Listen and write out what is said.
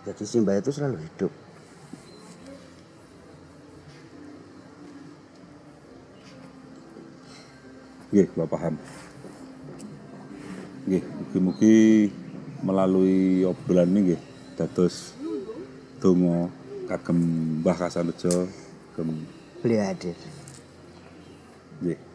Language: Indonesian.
Jadi Simbah itu selalu hidup. Nggih, kula paham. Nggih, mugi-mugi melalui obrolan ini nggih dados donga kagem Mbah Kasaneja, kagem Beliau hadir. nggih.